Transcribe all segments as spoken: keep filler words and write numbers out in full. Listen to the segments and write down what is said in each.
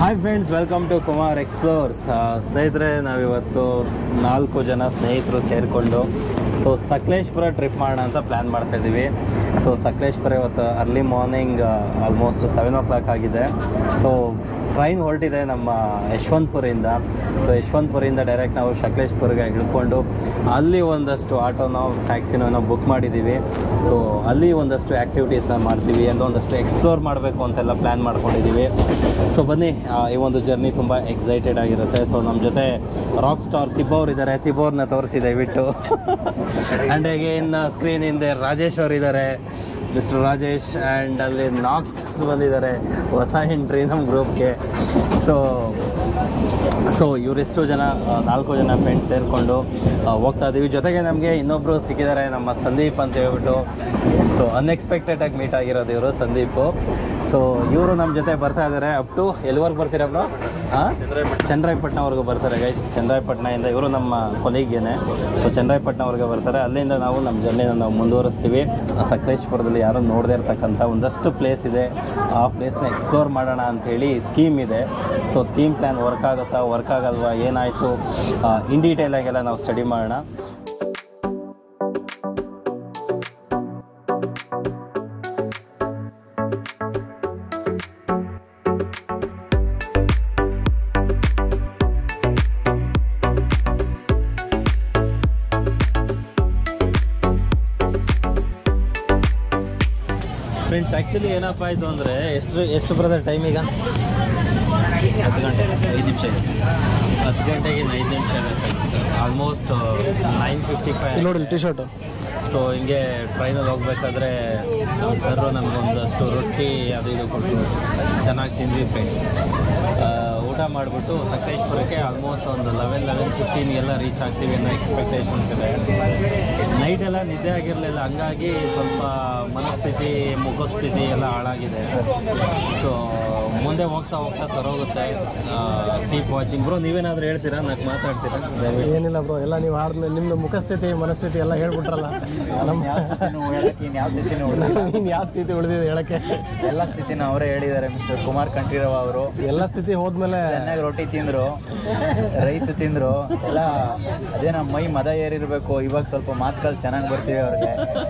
Hi friends, welcome to Kumar explores. ಸ್ನೇಹಿತರೆ, ನಾವಿವತ್ತು ನಾಲ್ಕು ಜನ ಸ್ನೇಹಿತರು ಸೇರಿಕೊಂಡು ಸೊ ಸಕಲೇಶ್ಪುರ ಟ್ರಿಪ್ ಮಾಡೋಣ ಅಂತ ಪ್ಲ್ಯಾನ್ ಮಾಡ್ತಾಯಿದ್ದೀವಿ. ಸೊ ಸಕಲೇಶ್ಪುರ ಇವತ್ತು early morning almost seven o'clock ಆಗಿದೆ. ಸೊ ಟ್ರೈನ್ ಹೊರಟಿದೆ ನಮ್ಮ ಯಶವಂತಪುರಿಂದ. ಸೊ ಯಶವಂತಪುರಿಂದ ಡೈರೆಕ್ಟ್ ನಾವು ಸಕಲೇಶ್ಪುರ್ಗೆ ಹಿಡ್ಕೊಂಡು ಅಲ್ಲಿ ಒಂದಷ್ಟು ಆಟೋನೋ ಟ್ಯಾಕ್ಸಿನೋ ನಾವು ಬುಕ್ ಮಾಡಿದ್ದೀವಿ. ಸೊ ಅಲ್ಲಿ ಒಂದಷ್ಟು ಆ್ಯಕ್ಟಿವಿಟೀಸ್ನ ಮಾಡ್ತೀವಿ, ಎಲ್ಲೋ ಒಂದಷ್ಟು ಎಕ್ಸ್ಪ್ಲೋರ್ ಮಾಡಬೇಕು ಅಂತೆಲ್ಲ ಪ್ಲ್ಯಾನ್ ಮಾಡ್ಕೊಂಡಿದ್ದೀವಿ. ಸೊ ಬನ್ನಿ, ಈ ಒಂದು ಜರ್ನಿ ತುಂಬ ಎಕ್ಸೈಟೆಡ್ ಆಗಿರುತ್ತೆ. ಸೊ ನಮ್ಮ ಜೊತೆ ರಾಕ್ ಸ್ಟಾರ್ ತಿಬೋರ್ ಇದ್ದಾರೆ. ತಿಬೋರ್ನ ತೋರಿಸಿ ದಯವಿಟ್ಟು. ಆ್ಯಂಡ್ ಅಗೇನ್ ಸ್ಕ್ರೀನ್ ಹಿಂದೆ ರಾಜೇಶ್ ಅವರು ಇದ್ದಾರೆ, ಮಿಸ್ಟರ್ ರಾಜೇಶ್. ಆ್ಯಂಡ್ ಅಲ್ಲಿ ನಾಕ್ಸ್ ಬಂದಿದ್ದಾರೆ, ಹೊಸ ಎಂಟ್ರಿ ನಮ್ಮ ಗ್ರೂಪ್ಗೆ. ಸೊ ಸೊ ಇವರಿಷ್ಟು ಜನ ನಾಲ್ಕು ಜನ ಫ್ರೆಂಡ್ಸ್ ಸೇರಿಕೊಂಡು ಹೋಗ್ತಾ ಇದ್ದೀವಿ. ಜೊತೆಗೆ ನಮಗೆ ಇನ್ನೊಬ್ಬರು ಸಿಕ್ಕಿದ್ದಾರೆ, ನಮ್ಮ ಸಂದೀಪ್ ಅಂತ ಹೇಳ್ಬಿಟ್ಟು. ಸೊ ಅನ್ಎಕ್ಸ್ಪೆಕ್ಟೆಡಾಗಿ ಮೀಟ್ ಆಗಿರೋದು ಇವರು, ಸಂದೀಪು. ಸೊ ಇವರು ನಮ್ಮ ಜೊತೆ ಬರ್ತಾ ಇದ್ದಾರೆ. ಅಪ್ ಟು ಎಲ್ಲಿವರೆಗೂ ಬರ್ತೀರಬ್ರು? ಹಾಂ, ಚನ್ನರಾಯಪಟ್ಟಣವರೆಗೂ ಬರ್ತಾರೆ ಗೈಸ್. ಚನ್ನರಾಯಪಟ್ಟಣದಿಂದ ಇವರು ನಮ್ಮ ಕೊಲೀಗೇನೆ. ಸೊ ಚನ್ನರಾಯಪಟ್ಟಣವರೆಗೆ ಬರ್ತಾರೆ. ಅಲ್ಲಿಂದ ನಾವು ನಮ್ಮ ಜರ್ನಿನ ನಾವು ಮುಂದುವರಿಸ್ತೀವಿ. ಸಕಲೇಶ್ಪುರದಲ್ಲಿ ಯಾರೂ ನೋಡದೇ ಇರ್ತಕ್ಕಂಥ ಒಂದಷ್ಟು ಪ್ಲೇಸ್ ಇದೆ, ಆ ಪ್ಲೇಸ್ನ ಎಕ್ಸ್ಪ್ಲೋರ್ ಮಾಡೋಣ ಅಂಥೇಳಿ ಸ್ಕೀಮ್ ಇದೆ. ಸೊ ಸ್ಕೀಮ್ ಪ್ಲ್ಯಾನ್ ವರ್ಕ್ ಆಗುತ್ತಾ, ವರ್ಕ್ ಆಗಲ್ವಾ, ಏನಾಯಿತು ಇನ್ ಡೀಟೇಲಾಗೆಲ್ಲ ನಾವು ಸ್ಟಡಿ ಮಾಡೋಣ. ಫ್ರೆಂಡ್ಸ್, ಆ್ಯಕ್ಚುಲಿ ಏನಪ್ಪ ಆಯಿತು ಅಂದರೆ, ಎಷ್ಟು ಎಷ್ಟು ಬರೋದ್ರೆ ಟೈಮ್ ಈಗ? ಹತ್ತು ಗಂಟೆ ಐದು ನಿಮಿಷ ಇದೆ. ಹತ್ತು ಗಂಟೆಗೆ ಇನ್ನು ಐದು ನಿಮಿಷ ಆಗುತ್ತೆ sir. Almost nine fifty five ನೋಡಿ ಟಿ ಶರ್ಟು. ಸೊ ಹಿಂಗೆ ಟ್ರೈನಲ್ಲಿ ಹೋಗ್ಬೇಕಾದ್ರೆ ನಮ್ಮ ಸರ್ರು ನಮಗೊಂದಷ್ಟು ರೊಟ್ಟಿ ಅದು ಇದು ಕೊಟ್ಟು ಚೆನ್ನಾಗಿ ತಿಂದ್ವಿ ಫ್ರೆಂಡ್ಸ್. ಊಟ ಮಾಡಿಬಿಟ್ಟು ಸಕಲೇಶ್ಪುರಕ್ಕೆ ಆಲ್ಮೋಸ್ಟ್ ಒಂದು ಲೆವೆನ್ ಲೆವೆನ್ ಫಿಫ್ಟೀನ್ಗೆಲ್ಲ ರೀಚ್ ಆಗ್ತೀವಿ ಅನ್ನೋ ಎಕ್ಸ್ಪೆಕ್ಟೇಷನ್ಸ್ ಇದೆ. ನೈಟೆಲ್ಲ ನಿದ್ದೆ ಆಗಿರಲಿಲ್ಲ, ಹಂಗಾಗಿ ಸ್ವಲ್ಪ ಮನಸ್ಥಿತಿ ಮುಖಸ್ಥಿತಿ ಎಲ್ಲ ಹಾಳಾಗಿದೆ. ಸೊ ಮುಂದೆ ಹೋಗ್ತಾ ಹೋಗ್ತಾ ಸರೋಗುತ್ತೆ. Keep watching. ಬ್ರೋ, ನೀವೇನಾದರೂ ಹೇಳ್ತೀರಾ? ನಾಲ್ಕು ಮಾತಾಡ್ತೀರಾ? ಏನಿಲ್ಲ ಬ್ರೋ, ಎಲ್ಲ ನೀವು ಆದ್ಮೇಲೆ ನಿಮ್ಮದು ಮುಖಸ್ಥಿತಿ ಮನಸ್ಥಿತಿ ಎಲ್ಲ ಹೇಳ್ಬಿಟ್ರಲ್ಲ. ನಮ್ಮ ಇನ್ನು ಯಾವ ಸ್ಥಿತಿನೂ ನೀನು ಯಾವ ಸ್ಥಿತಿ ಉಳಿದಿದೆ ಹೇಳೋಕ್ಕೆ? ಎಲ್ಲ ಸ್ಥಿತಿನೂ ಅವರೇ ಹೇಳಿದ್ದಾರೆ. ಮಿಸ್ಟರ್ ಕುಮಾರ್ ಕಂಠೀರವ ಅವರು ಎಲ್ಲ ಸ್ಥಿತಿ ಹೋದ್ಮೇಲೆ ಚೆನ್ನಾಗಿ ರೊಟ್ಟಿ ತಿಂದರು, ರೈಸ್ ತಿಂದರು ಎಲ್ಲ. ಅದೇ ನಮ್ಮ ಮೈ ಮದ ಏರಿರಬೇಕು. ಇವಾಗ ಸ್ವಲ್ಪ ಮಾತುಗಳು ಚೆನ್ನಾಗಿ ಬರ್ತೀವಿ ಅವ್ರಿಗೆ.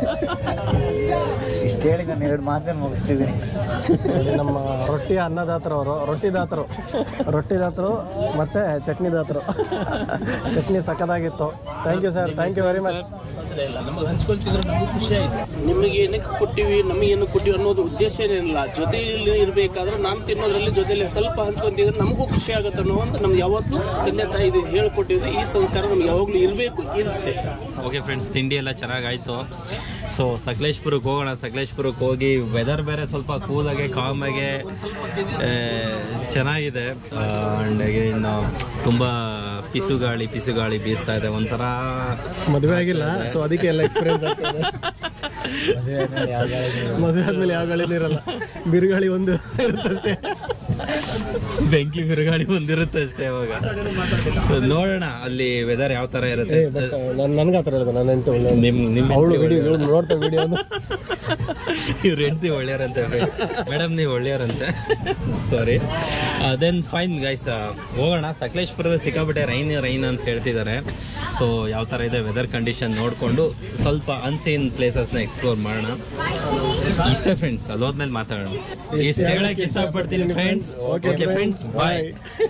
ಇಷ್ಟು ಹೇಳಿ ನಾನು ಎರಡು ಮಾತನ್ನು ಮುಗಿಸ್ತಿದ್ದೀನಿ. ನಮ್ಮ ರೊಟ್ಟಿ ಅನ್ನದಾತರು ಅವರು, ರೊಟ್ಟಿ ದಾತರು ರೊಟ್ಟಿ ದಾತರು ಮತ್ತು ಚಟ್ನಿ ದಾತರು. ಚಟ್ನಿ ಸಖತ್ತಾಗಿತ್ತು. Thank you sir, thank you very much. ಇಲ್ಲ, ನಮಗೆ ಹಂಚ್ಕೊಳ್ತಿದ್ರೆ ನಮಗೂ ಖುಷಿ ಆಯಿತು. ನಿಮಗೆ ಏನಕ್ಕೆ ಕೊಟ್ಟಿವಿ, ನಮಗೆ ಏನು ಕೊಟ್ಟಿವಿ ಅನ್ನೋದು ಉದ್ದೇಶ ಏನಿಲ್ಲ. ಜೊತೆಯಲ್ಲಿ ಇರಬೇಕಾದ್ರೆ ನಾನು ತಿನ್ನೋದ್ರಲ್ಲಿ ಜೊತೆಯಲ್ಲಿ ಸ್ವಲ್ಪ ಹಂಚ್ಕೊತಿದ್ರೆ ನಮಗೂ ಖುಷಿ ಆಗುತ್ತೆ ಅನ್ನೋ ಒಂದು ನಮ್ಗೆ ಯಾವತ್ತೂ ತಂದೆ ತಾಯಿ ಇದು ಹೇಳ್ಕೊಟ್ಟಿದ್ವಿ. ಈ ಸಂಸ್ಕಾರ ನಮ್ಗೆ ಯಾವಾಗಲೂ ಇರಬೇಕು, ಇರುತ್ತೆ. ಓಕೆ ಫ್ರೆಂಡ್ಸ್, ತಿಂಡಿ ಎಲ್ಲ ಚೆನ್ನಾಗಾಯಿತು. ಸೊ ಸಕಲೇಶ್ಪುರಕ್ಕೆ ಹೋಗೋಣ. ಸಕಲೇಶ್ಪುರಕ್ಕೆ ಹೋಗಿ ವೆದರ್ ಬೇರೆ ಸ್ವಲ್ಪ ಕೂಲಾಗೆ ಕಾಮಾಗೆ ಚೆನ್ನಾಗಿದೆ. ಆ್ಯಂಡ್ ಇನ್ನು ತುಂಬ ಪಿಸುಗಾಳಿ ಪಿಸುಗಾಳಿ ಬೀಸ್ತಾ ಇದೆ. ಒಂಥರ ಮದುವೆ ಆಗಿಲ್ಲ, ಸೊ ಅದಕ್ಕೆ ಎಲ್ಲ ಎಕ್ಸ್ಪೀರಿಯನ್ಸ್ ಆಗ್ತದೆ. ಮದುವೆ ಆದಮೇಲೆ ಯಾವ ಗಾಳಿನೂ ಇರಲ್ಲ, ಬಿರುಗಾಳಿ ಒಂದು ಇರುತ್ತಷ್ಟೇ. ಬೆಂಕಿ ಬಿರುಗಾಳಿ ಒಂದಿರುತ್ತೆ ಅಷ್ಟೇ. ಇವಾಗ ನೋಡೋಣ ಅಲ್ಲಿ ವೆದರ್ ಯಾವ ಥರ ಇರುತ್ತೆ. ನನ್ಗೆ ಆ ಥರ ಹೇಳಿದೆ, ನಾನು ಎಂತ ಒಳ್ಳೆ ನಿಮ್ಮ ನಿಮ್ಮ ಅವಳು ವಿಡಿಯೋ ನೋಡ್ತಾ ವಿಡಿಯೋ ಇವ್ರು ಹೆಂಡ್ತಿ ಒಳ್ಳೆಯವರಂತೆ ಮೇಡಮ್, ನೀವು ಒಳ್ಳೆಯವರಂತೆ. ಸಾರಿ. ದೆನ್ ಫೈನ್ ಗೈಸ್, ಹೋಗೋಣ. ಸಕಲೇಶ್ಪುರದ ಸಿಕ್ಕಾಬಿಟ್ಟೆ ರೈನ್ ರೈನ್ ಅಂತ ಹೇಳ್ತಿದ್ದಾರೆ. ಸೊ ಯಾವ ಥರ ಇದೆ ವೆದರ್ ಕಂಡೀಷನ್ ನೋಡಿಕೊಂಡು ಸ್ವಲ್ಪ ಅನ್ಸೀನ್ ಪ್ಲೇಸಸ್ನ ಎಕ್ಸ್ಪ್ಲೋರ್ ಮಾಡೋಣ. ಇಷ್ಟೇ ಫ್ರೆಂಡ್ಸ್, ಅಲ್ಲಿ ಹೋದ್ಮೇಲೆ ಮಾತಾಡೋಣ. ಇಷ್ಟು ಹೇಳಕ್ಕೆ ಇಷ್ಟಪಡ್ತೀನಿ friends. Okay friends, bye.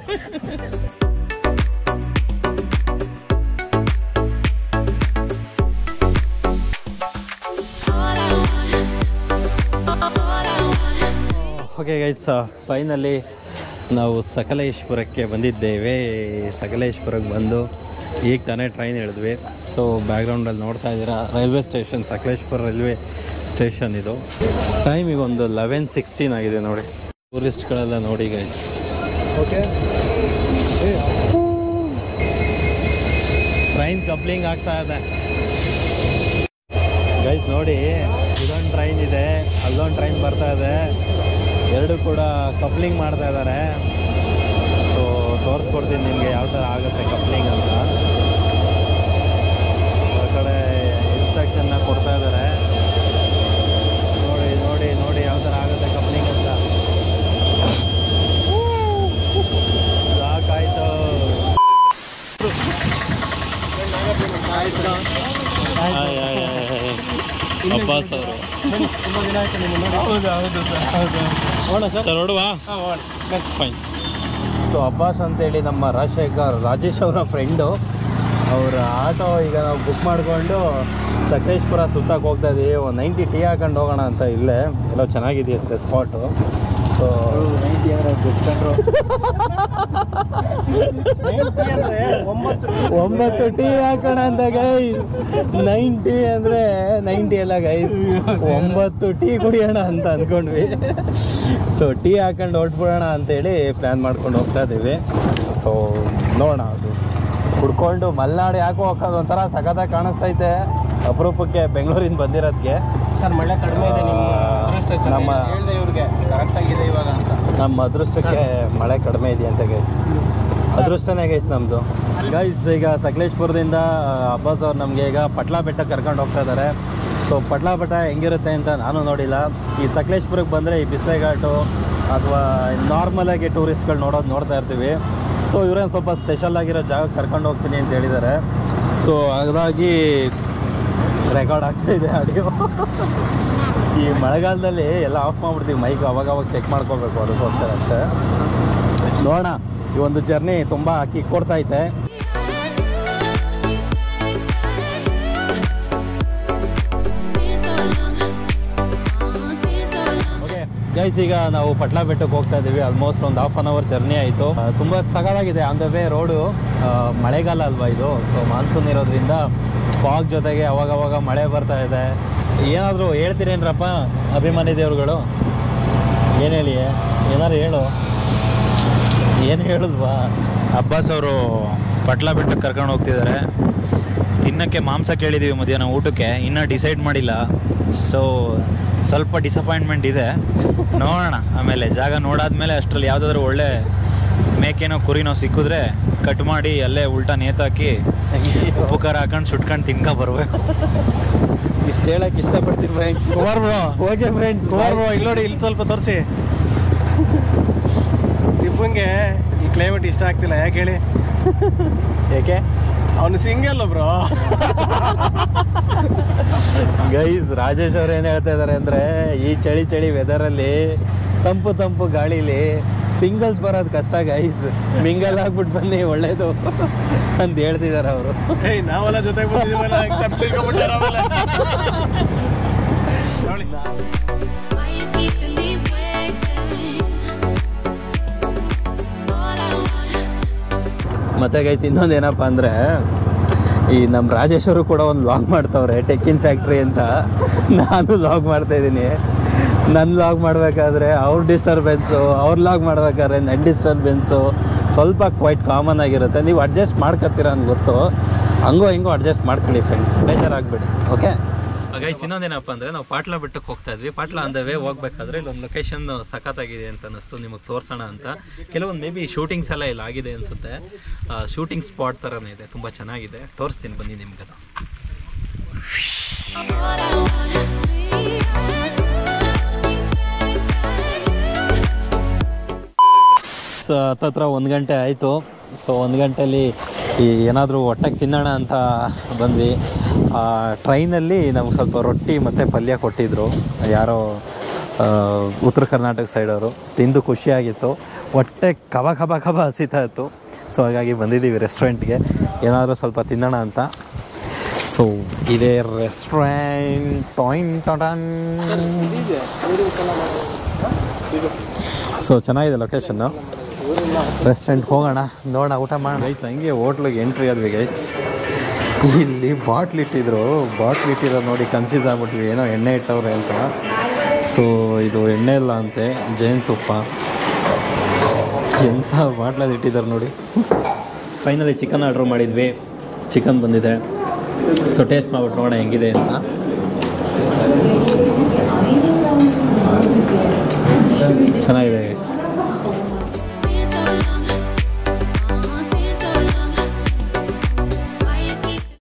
Okay guys, finally ನಾವು ಸಕಲೇಶ್ಪುರಕ್ಕೆ ಬಂದಿದ್ದೇವೆ. ಸಕಲೇಶ್ಪುರಕ್ಕೆ ಬಂದು ಈಗ ತಾನೇ ಟ್ರೈನ್ ಹಿಡಿದ್ವಿ. ಸೊ ಬ್ಯಾಕ್ಗ್ರೌಂಡಲ್ಲಿ ನೋಡ್ತಾ ಇದ್ದೀರಾ railway station, Sakleshpur railway station ಇದು. ಟೈಮ್ ಈಗ ಒಂದು ಲೆವೆನ್ ಸಿಕ್ಸ್ಟೀನ್ ಆಗಿದೆ ನೋಡಿ. ಟೂರಿಸ್ಟ್ಗಳೆಲ್ಲ ನೋಡಿ ಗೈಸ್. ಓಕೆ, ಟ್ರೈನ್ ಕಪ್ಲಿಂಗ್ ಆಗ್ತಾ ಇದೆ ಗೈಸ್. ನೋಡಿ, ಇದೊಂದು ಟ್ರೈನ್ ಇದೆ, ಅಲ್ಲೊಂದು ಟ್ರೈನ್ ಬರ್ತಾ ಇದೆ. ಎರಡು ಕೂಡ ಕಪ್ಲಿಂಗ್ ಮಾಡ್ತಾ ಇದ್ದಾರೆ. ಸೊ ತೋರಿಸ್ಕೊಡ್ತೀನಿ ನಿಮಗೆ ಯಾವ ಥರ ಆಗುತ್ತೆ ಕಪ್ಲಿಂಗ್ ಅಂತ. ಆ ಕಡೆ ಇನ್ಸ್ಟ್ರಕ್ಷನ್ನ ಕೊಡ್ತಾ ಇದ್ದಾರೆ. ನೋಡಿ ನೋಡಿ ನೋಡಿ ಯಾವ ಥರ ಆಗುತ್ತೆ ಕಪ್ಲಿಂಗ್ ಅಂತ. ಅಬ್ಬಾಸ್ ಅವರು. ತುಂಬ ದಿನ ಆಯ್ತು ನಿಮ್ಮನ್ನು. ಹೌದು ಹೌದು ಸರ್ ಹೌದು ಹೋಣ ಸರ್. ಸರ್ ಹೊಡುವಾ? ಫೈನ್. ಸೊ ಅಬ್ಬಾಸ್ ಅಂತೇಳಿ ನಮ್ಮ ರಾಜಶೇಖರ್ ರಾಜೇಶ್ ಅವರ ಫ್ರೆಂಡು, ಅವರ ಆಟೋ ಈಗ ನಾವು ಬುಕ್ ಮಾಡಿಕೊಂಡು ಸಕಲೇಶ್ಪುರ ಸುತ್ತಕ್ಕೆ ಹೋಗ್ತಾ ಇದ್ದೀವಿ. ಒಂದು ನೈಂಟಿ ಟೀ ಹಾಕೊಂಡು ಹೋಗೋಣ ಅಂತ ಇಲ್ಲೇ ಎಲ್ಲೋ ಚೆನ್ನಾಗಿದೆಯಂತೆ ಸ್ಪಾಟು. ಸೊ ನೈಂಟಿ ಅಂದರೆ ಬಿಟ್ಕೊಂಡ್ರು ಒಂಬತ್ತು ಟೀ ಹಾಕೋಣ ಅಂತ ಗೈಸ್. ನೈಂಟಿ ಅಂದರೆ ನೈಂಟಿ ಎಲ್ಲ ಗೈಸ್, ಒಂಬತ್ತು ಟೀ ಕುಡಿಯೋಣ ಅಂತ ಅಂದ್ಕೊಂಡ್ವಿ. ಸೊ ಟೀ ಹಾಕೊಂಡು ಹೊರಟ್ಬಿಡೋಣ ಅಂತೇಳಿ ಪ್ಲ್ಯಾನ್ ಮಾಡ್ಕೊಂಡು ಹೋಗ್ತಾ ಇದ್ದೀವಿ. ಸೊ ನೋಡೋಣ, ಅದು ಕುಡ್ಕೊಂಡು ಮಲೆನಾಡು ಯಾಕೋ ಹೋಗೋದು ಒಂಥರ ಸಖತ್ತಾಗಿ ಕಾಣಿಸ್ತೈತೆ ಅಪರೂಪಕ್ಕೆ ಬೆಂಗಳೂರಿಂದ ಬಂದಿರೋದಕ್ಕೆ. ಸರ್ ಮಳೆ ಕಡಿಮೆ ಇದೆ, ನಿಮ್ಮ ಅದೃಷ್ಟ ನಮ್ಮ ಹೇಳಿದೆ ಇವ್ರಿಗೆ ಕರೆಕ್ಟಾಗಿದೆ ಇವಾಗ ಅಂತ. ನಮ್ಮ ಅದೃಷ್ಟಕ್ಕೆ ಮಳೆ ಕಡಿಮೆ ಇದೆಯಂತೆ ಗೈಸ್. ಅದೃಷ್ಟನೇ ಗೈಸ್ ನಮ್ಮದು. ಗೈಸ್ ಈಗ ಸಕಲೇಶ್ಪುರದಿಂದ ಅಬ್ಬಾಸ್ ಅವ್ರು ನಮಗೆ ಈಗ ಪಟ್ಲಾ ಬೆಟ್ಟಕ್ಕೆ ಕರ್ಕೊಂಡು ಹೋಗ್ತಾ ಇದ್ದಾರೆ. ಸೊ ಪಟ್ಲಾ ಬೆಟ್ಟ ಹೆಂಗಿರುತ್ತೆ ಅಂತ ನಾನು ನೋಡಿಲ್ಲ. ಈ ಸಕಲೇಶ್ಪುರಕ್ಕೆ ಬಂದರೆ ಈ ಬಿಸ್ಲೆ ಘಾಟು ಅಥವಾ ನಾರ್ಮಲಾಗಿ ಟೂರಿಸ್ಟ್ಗಳು ನೋಡೋದು ನೋಡ್ತಾ ಇರ್ತೀವಿ. ಸೊ ಇವರೇನು ಸ್ವಲ್ಪ ಸ್ಪೆಷಲ್ ಆಗಿರೋ ಜಾಗಕ್ಕೆ ಕರ್ಕೊಂಡು ಹೋಗ್ತೀನಿ ಅಂತ ಹೇಳಿದ್ದಾರೆ. ಸೊ ಹಾಗಾಗಿ ರೆಕಾರ್ಡ್ ಆಗ್ತಾಯಿದೆ ಆಡಿಯೋ. ಈ ಮಳೆಗಾಲದಲ್ಲಿ ಎಲ್ಲ ಆಫ್ ಮಾಡಿಬಿಡ್ತೀವಿ ಮೈಕ್, ಅವಾಗವಾಗ ಚೆಕ್ ಮಾಡ್ಕೋಬೇಕು, ಅದಕ್ಕೋಸ್ಕರ ಅಷ್ಟೇ. ನೋಡೋಣ, ಈ ಒಂದು ಜರ್ನಿ ತುಂಬ ಕಿಕ್ ಕೊಡ್ತೈತೆ. ಗೈಸ್ ಈಗ ನಾವು ಪಟ್ಲಾ ಬೆಟ್ಟಕ್ಕೆ ಹೋಗ್ತಾ ಇದ್ದೀವಿ. ಆಲ್ಮೋಸ್ಟ್ ಒಂದು ಹಾಫ್ ಆನ್ ಅವರ್ ಜರ್ನಿ ಆಯಿತು. ತುಂಬ ಸಗದಾಗಿದೆ ಆನ್ ದ ವೇ ರೋಡು. ಮಳೆಗಾಲ ಅಲ್ವಾ ಇದು, ಸೊ ಮಾನ್ಸೂನ್ ಇರೋದ್ರಿಂದ ಫಾಗ್ ಜೊತೆಗೆ ಅವಾಗವಾಗ ಮಳೆ ಬರ್ತಾ ಇದೆ. ಏನಾದರೂ ಹೇಳ್ತೀರೇನ್ರಪ್ಪ ಅಭಿಮಾನಿ ದೇವ್ರುಗಳು? ಏನು ಹೇಳಿ, ಏನಾದ್ರು ಹೇಳು. ಏನು ಹೇಳಿದ್ವಾ? ಅಬ್ಬಾಸ್ ಅವರು ಪಟ್ಲಾ ಬೆಟ್ಟಕ್ಕೆ ಕರ್ಕೊಂಡು ಹೋಗ್ತಿದ್ದಾರೆ. ತಿನ್ನೋಕ್ಕೆ ಮಾಂಸ ಕೇಳಿದ್ದೀವಿ ಮಧ್ಯಾಹ್ನ ಊಟಕ್ಕೆ, ಇನ್ನೂ ಡಿಸೈಡ್ ಮಾಡಿಲ್ಲ. ಸೊ ಸ್ವಲ್ಪ ಡಿಸಪಾಯಿಂಟ್ಮೆಂಟ್ ಇದೆ, ನೋಡೋಣ. ಆಮೇಲೆ ಜಾಗ ನೋಡಾದ್ಮೇಲೆ ಅಷ್ಟರಲ್ಲಿ ಯಾವುದಾದ್ರೂ ಒಳ್ಳೆ ಮೇಕೆನೋ ಕುರಿನೋ ಸಿಕ್ಕಿದ್ರೆ ಕಟ್ ಮಾಡಿ ಅಲ್ಲೇ ಉಲ್ಟಾ ನೇತಾಕಿ ಉಪ್ಪು ಖಾರ ಹಾಕೊಂಡು ಸುಟ್ಕೊಂಡು ತಿನ್ಕೊ ಬರಬೇಕು. ಇಷ್ಟು ಹೇಳಕ್ಕೆ ಇಷ್ಟಪಡ್ತೀನಿ friends. Kumar bro, okay friends, Kumar bro ಇಲ್ಲಿ ನೋಡಿ, ಇಲ್ಲಿ ಸ್ವಲ್ಪ ತೋರಿಸಿ. ತಿಪ್ಪಂಗೆ ಈ ಕ್ಲೈಮೇಟ್ ಇಷ್ಟ ಆಗ್ತಿಲ್ಲ, ಯಾಕೆ ಹೇಳಿ? ಏಕೆ? ಅವನು ಸಿಂಗಲ್ ಬ್ರೋ. ಗೈಸ್ ರಾಜೇಶ್ ಅವ್ರು ಏನು ಹೇಳ್ತಾ ಇದ್ದಾರೆ ಅಂದರೆ, ಈ ಚಳಿ ಚಳಿ ವೆದರಲ್ಲಿ ತಂಪು ತಂಪು ಗಾಳೀಲಿ ಸಿಂಗಲ್ಸ್ ಬರೋದು ಕಷ್ಟ ಗೈಸ್, ಮಿಂಗಲ್ ಆಗ್ಬಿಟ್ಟು ಬನ್ನಿ ಒಳ್ಳೇದು ಅಂತ ಹೇಳ್ತಿದ್ದಾರೆ ಅವರು. ಏಯ್ ನಾವೆಲ್ಲ ಜೊತೆಗೆ ಬಂದಿದ್ದೀವಲ್ಲ, ತಪ್ಪು ತಿಳ್ಕೊಂಡ್ಬಿಟ್ಟಾರ ಆಮೇಲೆ. ಮತ್ತು ಗೈಸ್ ಇನ್ನೊಂದು ಏನಪ್ಪ ಅಂದರೆ, ಈ ನಮ್ಮ ರಾಜೇಶ್ವರು ಕೂಡ ಒಂದು ಲಾಗ್ ಮಾಡ್ತವ್ರೆ, ಟೆಕ್ಕಿನ್ ಫ್ಯಾಕ್ಟ್ರಿ ಅಂತ. ನಾನು ಲಾಗ್ ಮಾಡ್ತಾಯಿದ್ದೀನಿ. ನನ್ನ ಲಾಗ್ ಮಾಡಬೇಕಾದ್ರೆ ಅವ್ರ ಡಿಸ್ಟರ್ಬೆನ್ಸು, ಅವ್ರ ಲಾಗ್ ಮಾಡಬೇಕಾದ್ರೆ ನನ್ನ ಡಿಸ್ಟರ್ಬೆನ್ಸು ಸ್ವಲ್ಪ ಕ್ವೈಟ್ ಕಾಮನ್ ಆಗಿರುತ್ತೆ. ನೀವು ಅಡ್ಜಸ್ಟ್ ಮಾಡ್ಕೊತೀರ ಅಂತ ಗೊತ್ತು, ಹಂಗೋ ಹಿಂಗೋ ಅಡ್ಜಸ್ಟ್ ಮಾಡ್ಕೊಳ್ಳಿ ಫ್ರೆಂಡ್ಸ್, ಬೇಜಾರಾಗಬೇಡಿ. ಓಕೆ ಗೈಸ್, ಇನ್ನೊಂದೇನಪ್ಪ ಅಂದರೆ ನಾವು ಪಾಟ್ಲಾ ಬೆಟ್ಟಕ್ಕೆ ಹೋಗ್ತಾ ಇದ್ವಿ. ಪಾಟ್ಲಾ ಆನ್ ದ ವೇ ಹೋಗ್ಬೇಕಾದ್ರೆ ಇಲ್ಲೊಂದು ಲೊಕೇಶನ್ ಸಖತ್ತಾಗಿದೆ ಅಂತ ಅನ್ನಿಸ್ತು, ನಿಮಗೆ ತೋರಿಸೋಣ ಅಂತ. ಕೆಲವೊಂದು ಮೇ ಬಿ ಶೂಟಿಂಗ್ಸ್ ಎಲ್ಲ ಇಲ್ಲಿ ಆಗಿದೆ ಅನಿಸುತ್ತೆ. ಶೂಟಿಂಗ್ ಸ್ಪಾಟ್ ಥರನೇ ಇದೆ, ತುಂಬ ಚೆನ್ನಾಗಿದೆ. ತೋರಿಸ್ತೀನಿ ಬನ್ನಿ ನಿಮ್ಗೆ. ಸೊ ಹತ್ತತ್ರ ಒಂದು ಗಂಟೆ ಆಯಿತು. ಸೊ ಒಂದು ಗಂಟೆಯಲ್ಲಿ ಈ ಏನಾದರೂ ಹೊಟ್ಟೆಗೆ ತಿನ್ನೋಣ ಅಂತ ಬಂದ್ವಿ. ಟ್ರೈನಲ್ಲಿ ನಮ್ಗೆ ಸ್ವಲ್ಪ ರೊಟ್ಟಿ ಮತ್ತು ಪಲ್ಯ ಕೊಟ್ಟಿದ್ದರು ಯಾರೋ ಉತ್ತರ ಕರ್ನಾಟಕ ಸೈಡವರು. ತಿಂದು ಖುಷಿಯಾಗಿತ್ತು, ಹೊಟ್ಟೆ ಕಬ ಕಬ ಕಬ ಹಸಿತಾ ಇತ್ತು. ಸೊ ಹಾಗಾಗಿ ಬಂದಿದ್ದೀವಿ ರೆಸ್ಟೋರೆಂಟ್ಗೆ, ಏನಾದರೂ ಸ್ವಲ್ಪ ತಿನ್ನೋಣ ಅಂತ. ಸೊ ಇದೇ ರೆಸ್ಟೋರೆಂಟ್. ಟಾಯ್ನ್ ಟಾಟನ್. ಸೊ ಚೆನ್ನಾಗಿದೆ ಲೊಕೇಶನ್ನು. ರೆಸ್ಟೋರೆಂಟ್ ಹೋಗೋಣ, ನೋಡೋಣ, ಊಟ ಮಾಡೋಣ. ಗೈಸ್ ಹಂಗೆ ಹೋಟ್ಲಿಗೆ ಎಂಟ್ರಿ ಆದ್ವಿ ಗೈಸ್. ಇಲ್ಲಿ ಬಾಟ್ಲ್ ಇಟ್ಟಿದ್ರು, ಬಾಟ್ಲ್ ಇಟ್ಟಿರೋದು ನೋಡಿ ಕನ್ಫ್ಯೂಸ್ ಆಗ್ಬಿಟ್ವಿ, ಏನೋ ಎಣ್ಣೆ ಇಟ್ಟವ್ರೆ ಅಂತ. ಸೊ ಇದು ಎಣ್ಣೆ ಇಲ್ಲ ಅಂತೆ, ಜೇನುತುಪ್ಪ. ಎಂಥ ಬಾಟ್ಲಲ್ಲಿ ಇಟ್ಟಿದ್ದಾರೆ ನೋಡಿ. ಫೈನಲಿ ಚಿಕನ್ ಆರ್ಡ್ರ್ ಮಾಡಿದ್ವಿ, ಚಿಕನ್ ಬಂದಿದೆ. ಸೊ ಟೇಸ್ಟ್ ಮಾಡ್ಬಿಟ್ಟು ನೋಡೋಣ ಹೆಂಗಿದೆ ಅಂತ. ಚೆನ್ನಾಗಿದೆ ಗೈಸ್.